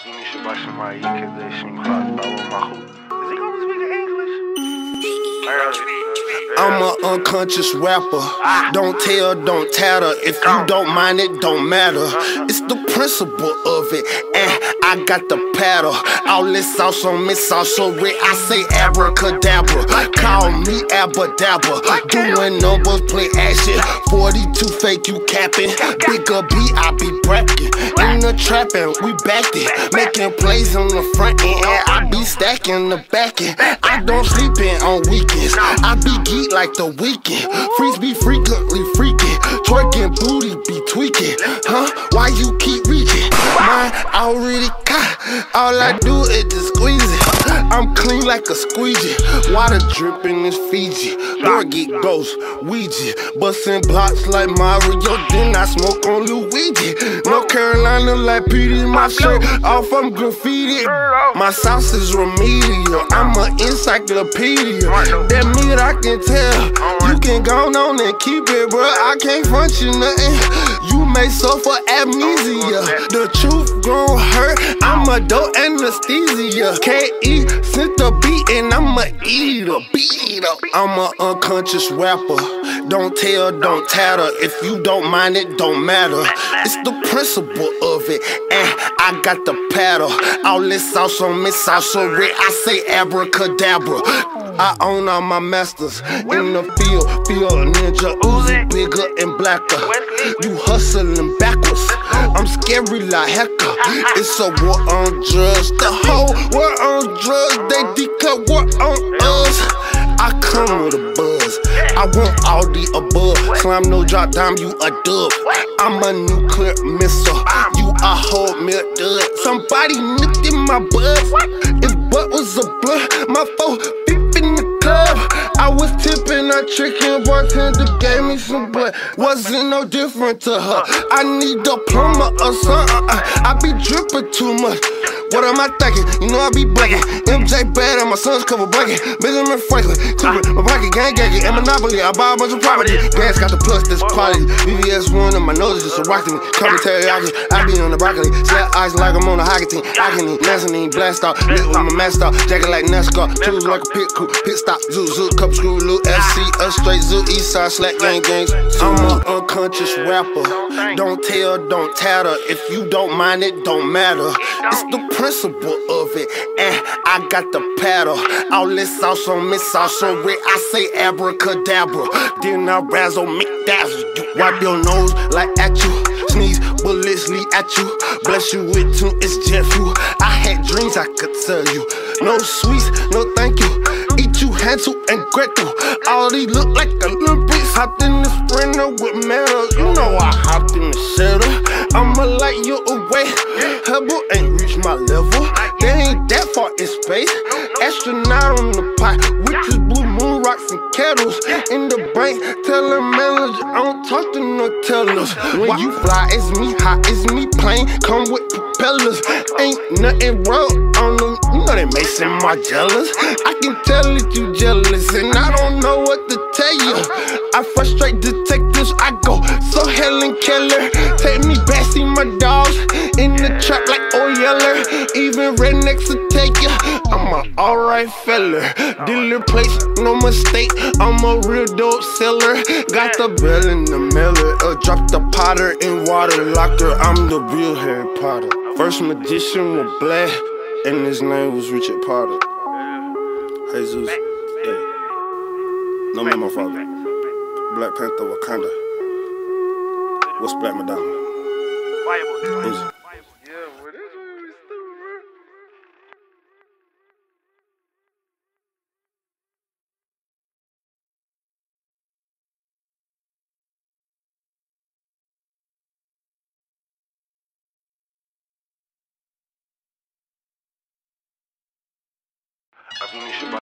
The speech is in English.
Alguém chama aí que deixa em claro, tá uma rua. Is he gonna speak English? I'm an unconscious rapper. Don't tell, don't tatter. If you don't mind it, don't matter. It's the principle of it, and I got the paddle. All this sauce on me, sauce so red. I say abracadabra. Call me Abra Dabra. Doing numbers, play action. 42 fake, you capping. Bigger B, I be bracket. In the trapping, we back it. Making plays on the front end, I be stacking the back end. I don't sleep in on weekends. I be geek like the weekend. Freaks be frequently freaking. Twerking, booty be tweaking. Huh? Why you keep reaching? Mine already caught. All I do is just squeeze it. I'm clean like a squeegee. Water dripping is Fiji. Door get ghost, Ouija. Bustin' blocks like Mario. Then I smoke on Luigi. North Carolina like Petey. My shirt off, I'm graffiti. My sauce is remedial. I'm an encyclopedia. That mean I can tell. You can go on and keep it, bro. I can't function nothing. You may suffer amnesia. The truth gon' hurt. I'm a dope anesthesia. K.E sent the beat and I'ma eat a beat up. I'm an unconscious rapper. Don't tell, don't tatter. If you don't mind it, don't matter. It's the principle of it, and I got the paddle. All this sauce on me, sauce so red. I say abracadabra. I own all my masters in the field ninja, Uzi bigger and blacker. You hustling backwards, I'm scary like hecker. It's a war on drugs, the whole war on drugs. They declare war on us. I come with a buzz, I want all the above. Slam no drop down, you a dub. I'm a nuclear missile, you a whole milk dud. Somebody nipped in my buzz. If butt was a blood, my foe in the club. I was tipping her chicken, bartender gave me some blood. Wasn't no different to her. I need a plumber or something. I be dripping too much. What am I thinking? You know I be blacking. MJ bad and my son's cover blanket. Benjamin Franklin, Cooper, my pocket gang gagging. And Monopoly, I buy a bunch of property. Gas got the plus, that's quality. VVS one and my nose is just a rock to me. Cover teriyaki, I be on the broccoli. Set ice like I'm on a hockey team. I can eat mezzanine, blast off. Lit with my mask off, jacket like NASCAR. Choose like a pit crew, pit stop, zoo, cup screw, loot, FC, a straight zoo, east side, slack gang gangs. I'm an unconscious rapper. Don't tell, don't tatter. If you don't mind it, don't matter. It's the principle of it, and I got the paddle. All this sauce on me, sauce so red. I say abracadabra. Then I razzle, make dazzle. You wipe your nose like at you. Sneeze, bullets lead at you. Bless you with tune, it's jet fuel. I had dreams I could tell you. No sweets, no thank you. Eat you Hansel and Gretel. All these look like Olympics. Hopped in the sprinter with medals. You know I hopped in the shuttle. I'ma light you away. Hubble ain't reached my level. They ain't that far in space. Astronaut on the pot. Witches, blue moon, rocks and kettles. In the bank, tell them manager I don't talk to no tellers. When you fly, it's me hot, it's me plane. Come with propellers. Ain't nothing wrong on them. You know they Mason Margellas. I can tell that you jealous, and I don't know what to tell you. I frustrate detectives. I go so Helen Keller. Take me back, see my dogs in the trap like Yeller. Even rednecks will take ya. I'm an alright fella. Dealer place, no mistake. I'm a real dope seller. Got the bell in the miller. Drop the Potter in water locker. I'm the real Harry Potter. First magician was black, and his name was Richard Potter. Jesus, yeah. No man, my father. Black Panther, Wakanda. What's Black Madonna? Easy. Alguém